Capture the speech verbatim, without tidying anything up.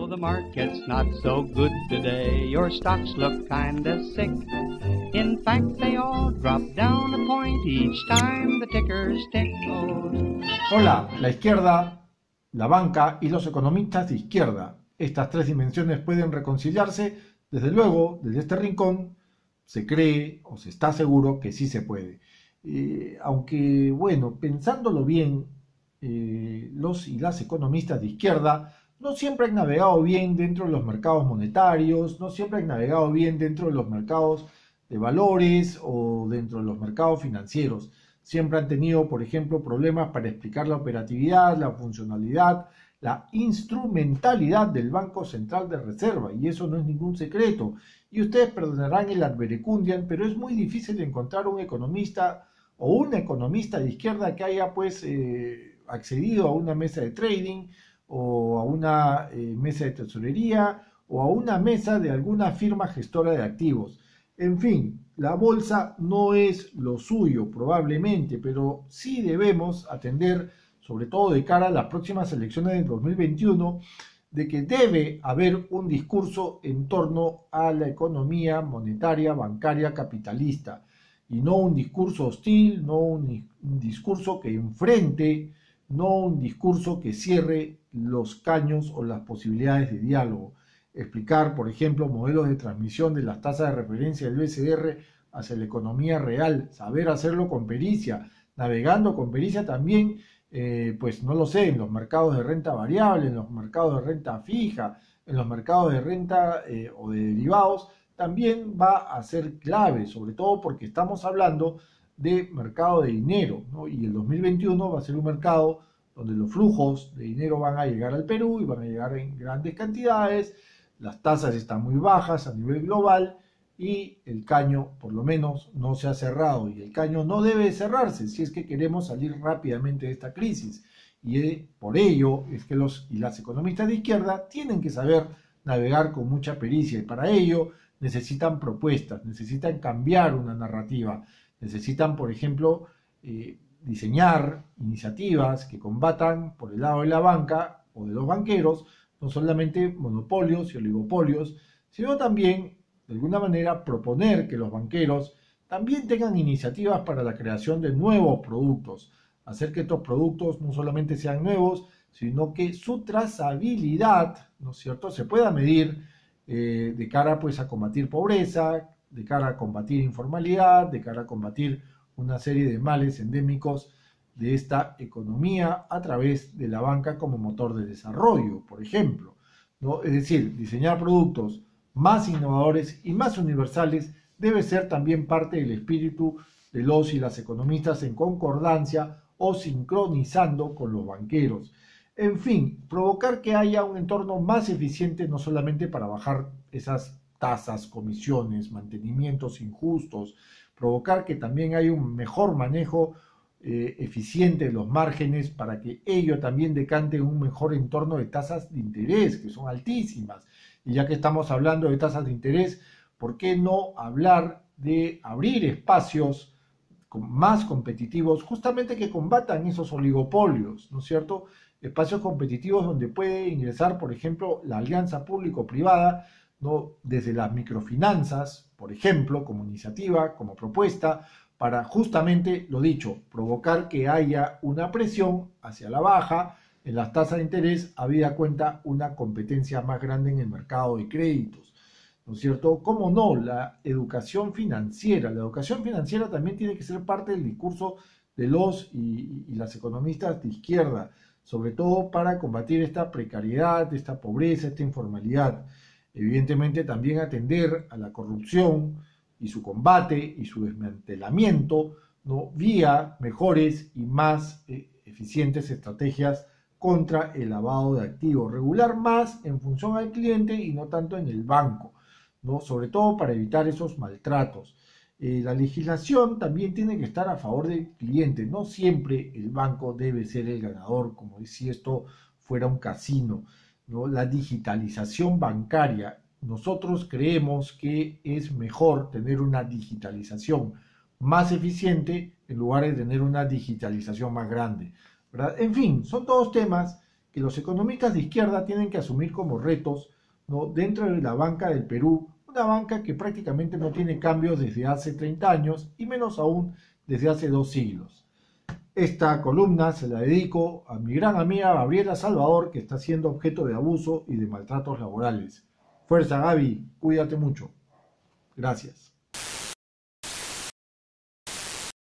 know the market's not so good today. Your stocks look kinda sick. In fact, they all drop down a point each time the tickers tick. Hola, la izquierda, la banca y los economistas de izquierda. Estas tres dimensiones pueden reconciliarse. Desde luego, desde este rincón, se cree o se está seguro que sí se puede. Eh, aunque, bueno, pensándolo bien, eh, los y las economistas de izquierda no siempre han navegado bien dentro de los mercados monetarios, no siempre han navegado bien dentro de los mercados de valores o dentro de los mercados financieros. Siempre han tenido, por ejemplo, problemas para explicar la operatividad, la funcionalidad, la instrumentalidad del Banco Central de Reserva, y eso no es ningún secreto. Y ustedes perdonarán el adverecundian, pero es muy difícil encontrar un economista o una economista de izquierda que haya pues eh, accedido a una mesa de trading o a una eh, mesa de tesorería o a una mesa de alguna firma gestora de activos. En fin, la bolsa no es lo suyo probablemente, pero sí debemos atender, sobre todo de cara a las próximas elecciones del dos mil veintiuno, de que debe haber un discurso en torno a la economía monetaria, bancaria, capitalista, y no un discurso hostil, no un, un discurso que enfrente, no un discurso que cierre los caños o las posibilidades de diálogo. Explicar, por ejemplo, modelos de transmisión de las tasas de referencia del B C R hacia la economía real, saber hacerlo con pericia, navegando con pericia también, eh, pues no lo sé, en los mercados de renta variable, en los mercados de renta fija, en los mercados de renta eh, o de derivados, también va a ser clave, sobre todo porque estamos hablando de mercado de dinero, ¿no? Y el dos mil veintiuno va a ser un mercado donde los flujos de dinero van a llegar al Perú y van a llegar en grandes cantidades. Las tasas están muy bajas a nivel global y el caño por lo menos no se ha cerrado, y el caño no debe cerrarse si es que queremos salir rápidamente de esta crisis, y por ello es que los y las economistas de izquierda tienen que saber navegar con mucha pericia, y para ello necesitan propuestas, necesitan cambiar una narrativa, necesitan, por ejemplo, eh, diseñar iniciativas que combatan por el lado de la banca o de los banqueros no solamente monopolios y oligopolios, sino también, de alguna manera, proponer que los banqueros también tengan iniciativas para la creación de nuevos productos, hacer que estos productos no solamente sean nuevos, sino que su trazabilidad, ¿no es cierto?, se pueda medir eh, de cara pues a combatir pobreza, de cara a combatir informalidad, de cara a combatir una serie de males endémicos de esta economía a través de la banca como motor de desarrollo, por ejemplo, ¿no? Es decir, diseñar productos más innovadores y más universales debe ser también parte del espíritu de los y las economistas en concordancia o sincronizando con los banqueros. En fin, provocar que haya un entorno más eficiente no solamente para bajar esas tasas, comisiones, mantenimientos injustos, provocar que también haya un mejor manejo eh, eficiente de los márgenes para que ello también decante un mejor entorno de tasas de interés, que son altísimas. Y ya que estamos hablando de tasas de interés, ¿por qué no hablar de abrir espacios más competitivos, justamente que combatan esos oligopolios, ¿no es cierto? Espacios competitivos donde puede ingresar, por ejemplo, la alianza público-privada, ¿no?, desde las microfinanzas, por ejemplo, como iniciativa, como propuesta, para justamente, lo dicho, provocar que haya una presión hacia la baja en las tasas de interés, habida cuenta una competencia más grande en el mercado de créditos, ¿no es cierto? ¿Cómo no? La educación financiera. La educación financiera también tiene que ser parte del discurso de los y, y las economistas de izquierda, sobre todo para combatir esta precariedad, esta pobreza, esta informalidad. Evidentemente también atender a la corrupción y su combate y su desmantelamiento, ¿no?, vía mejores y más eh, eficientes estrategias contra el lavado de activos. Regular más en función al cliente y no tanto en el banco, ¿no?, sobre todo para evitar esos maltratos. Eh, la legislación también tiene que estar a favor del cliente. No siempre el banco debe ser el ganador, como si esto fuera un casino, ¿no? La digitalización bancaria. Nosotros creemos que es mejor tener una digitalización más eficiente en lugar de tener una digitalización más grande, ¿verdad? En fin, son todos temas que los economistas de izquierda tienen que asumir como retos, ¿no?, dentro de la banca del Perú, una banca que prácticamente no tiene cambios desde hace treinta años y menos aún desde hace dos siglos. Esta columna se la dedico a mi gran amiga Gabriela Salvador, que está siendo objeto de abuso y de maltratos laborales. Fuerza, Gaby, cuídate mucho. Gracias.